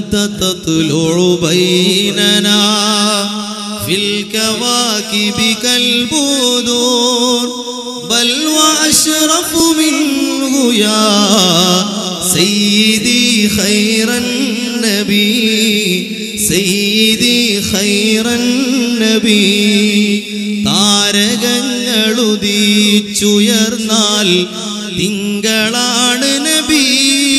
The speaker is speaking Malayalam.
أنت تطلع بيننا في الكواكب كالبدور بل وأشرف منه يا سيدي خير النبي سيدي خير النبي താരകങ്ങളുദിച്ചുയർന്നാൽ തിങ്കളാണ് നബി